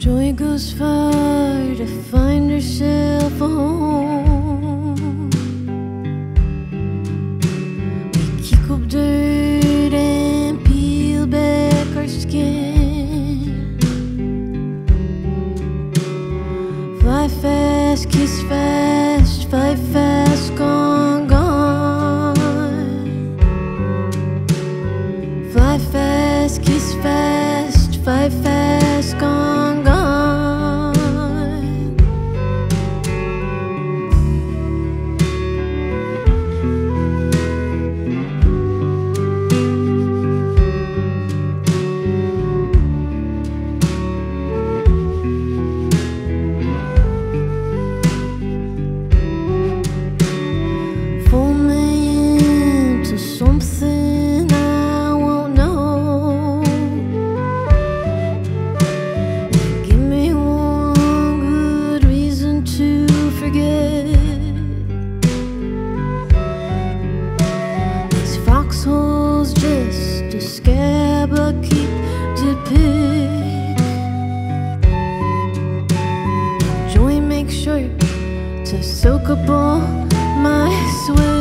Joy goes far to find herself a home. We kick up dirt and peel back our skin. Fly fast, kiss fast, fight fast, gone, gone. Fly fast, kiss fast, fight fast, gone, gone. Fold me into something I won't know. Give me one good reason to forget. These foxholes just a scab I keep to pick. Joy makes sure to soak up all my sweat.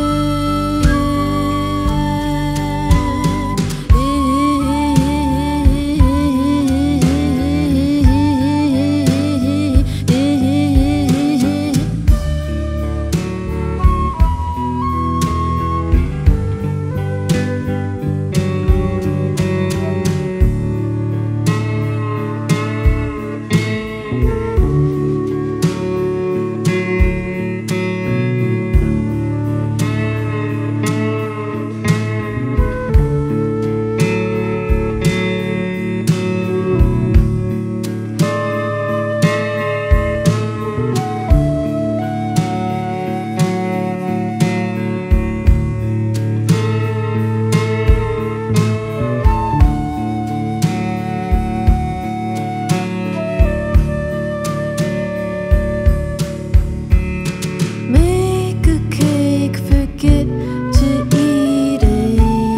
Make a cake, forget to eat it.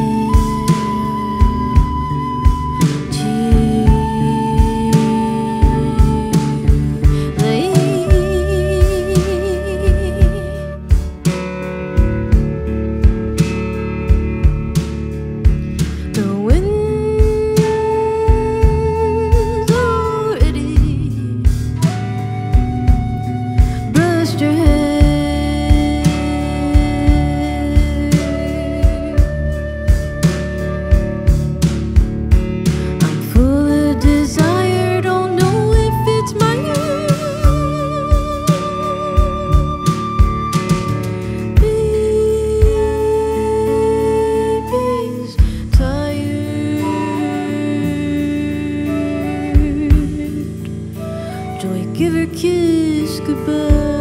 Too late. The wind's already brushed your head. I'm full of desire, don't know if it's my own. Baby's tired. Joy, give her kiss goodbye.